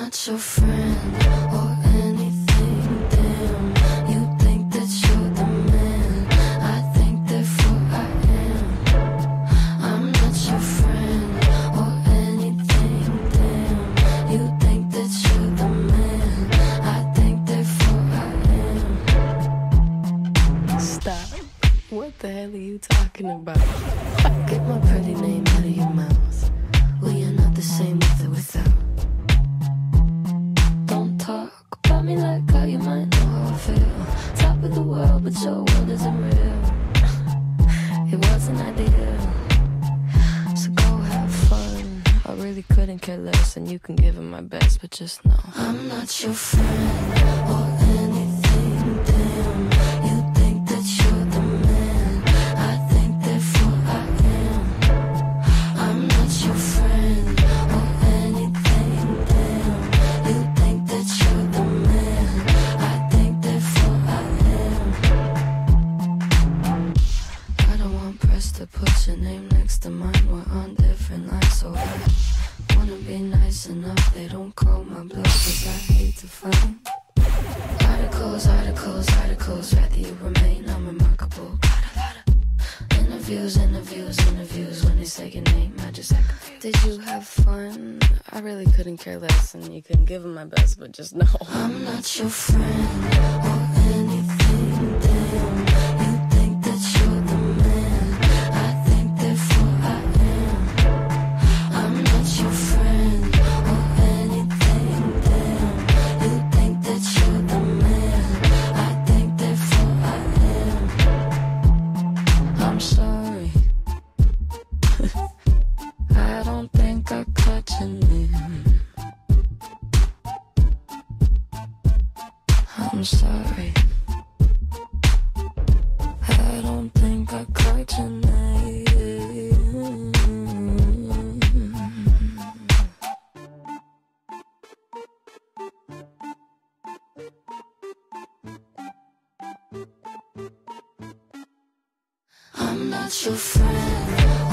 not your friend or anything, damn. You think that you're the man, I think therefore I am. I'm not your friend or anything, damn. You think that you're the man, I think therefore I am. Stop. What the hell are you talking about? Get my pretty name out of your mouth. We are not the same with or without. Don't talk about me like how you might know how I feel. Top of the world, but your world isn't real. It wasn't ideal. So go have fun. I really couldn't care less, and you can give it my best, but just know I'm not your friend or anything, damn. You think that you're the man, I think therefore I am. I'm not your friend or anything, damn. You think that you're the man, I think therefore I am. I don't want press to put your name next to mine. We're on different lines, so I wanna be nice enough. They don't call my bluff, 'cause I hate to find articles, rather you remain unremarkable. Got a lot of interviews. When they say your name, I just act confused. Did you have fun? I really couldn't care less, and you couldn't give them my best, but just know I'm not your friend or anything, damn. You think that you're the man, I think therefore I am. I'm not your friend or anything, damn. You think that you're the man, I think therefore I am. I'm sorry. I don't think I caught your name. I'm sorry. I don't think I caught your name. I'm not your friend